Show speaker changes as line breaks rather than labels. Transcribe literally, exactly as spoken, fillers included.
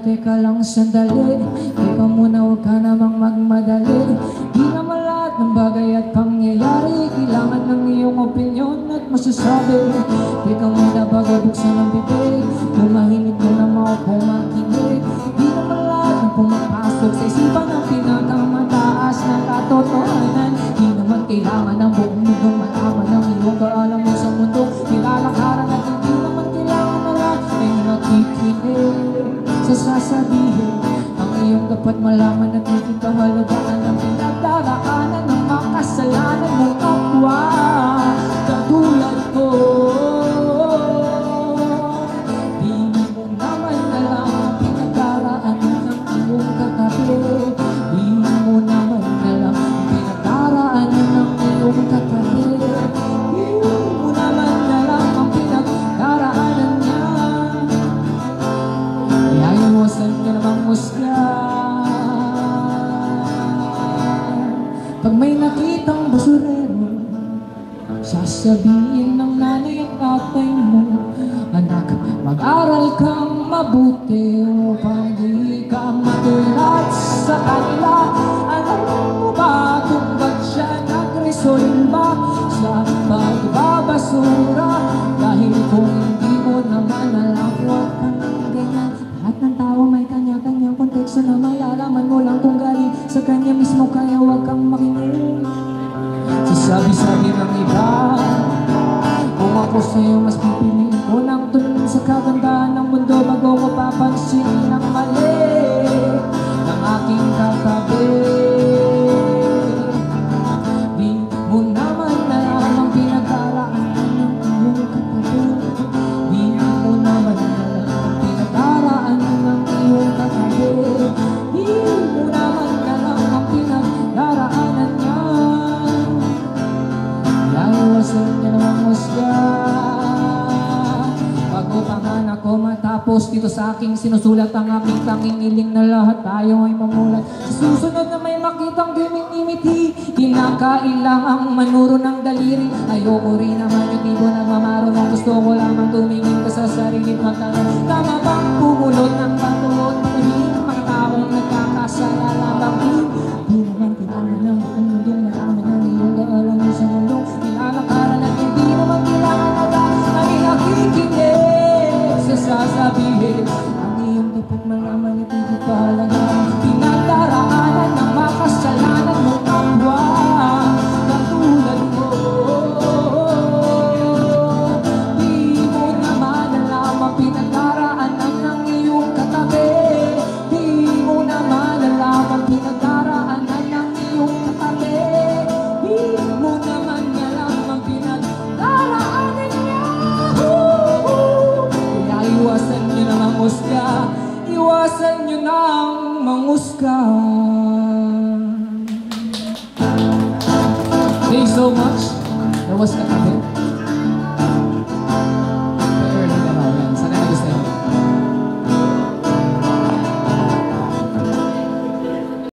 teka lang sandali. Teka muna, huwag ka namang magmadali. Di naman lahat ng bagay at pangyayari kailangan ng iyong opinyon at masasabi. Teka muna bago buksan ang bibig, tumahimik muna maupo makinig. Di naman lahat ng pumapasok sa isipan ng pinakamataas ng katotohanan. Di naman kailangan ng buong mundong malaman ng iyong kaalam mo sa mundo. Nilalakaran at hindi naman kailangan na lahat ay nakikinig sa sasabihin. Ang iyong dapat malaman at hindi kahalagaan ng pinagdaraanan ng makasalanan mong kapwa katulad ko. Di mo naman alam ang pinagdaraanan ng iyong katabi. Di mo naman alam ang pinagdaraanan ng iyong katabi. Di mo naman alam ang pinagdaraanan niya. Kaya iwasan ka namang musga. Pag may nakitang basurero, sasabihin ng nanay at tatay mo, anak, mag-aral kang mabuti upang di ka matulad sa kanila. Alam mo ba kung ba't siya nagresolba sa pagbabasura? Dahil kung hindi mo naman alam, huwag kang ganyan. Lahat ng tao may kanya-kanyang konteksto na malalaman mo lang kung galing sa kanya mismo, kaya huwag kang makinig sa sabi-sabi ng iba. Kung ako sa'yo, mas pipiliin ko lang tumingin sa kagandahan ng mundo bago ko papansin ang mali ng aking katabi. Di mo naman alam ang pinag-araanan ng iyong katabi. Di mo naman alam ang pinag-araanan ng iyong katabi. Di mo naman alam ang pinag-araanan niya. Iwasan niya namang musga. Bago pa man ako matapos dito sa aking sinusulat, ang aking tanging iling na lahat tayo ay mamulat. Sa susunod na may makitang gimit-imiti, kinakailangang manuro ng daliri. Ayoko rin naman yung tipo nagmamaro ng gusto ko lamang tumingin ka sa sarili at magtanong, tama bang pumulot ng patuot? Patuhin mga taong nagkakasala lamang. Di naman kailangan ng buong mundong malaman ng iyong kaalam mo sa mundo. Nilalakaran at hindi naman kailangan na lahat ay nakikinig sa sasabihin. Ang iyong dapat malaman at hindi pahalaga pinagdaraanan ng makasalanan mo kapwa katulad mo. Di mo naman alam ang pinagdaraanan ng iyong katabi. Di mo naman alam ang pinagdaraanan ng iyong katabi. Di mo naman alam ang pinagdaraanan niya. Kaya iwasan niyo na mangusga. Iwasan niyo nang mangusga. Thank you so much. That was Katabi.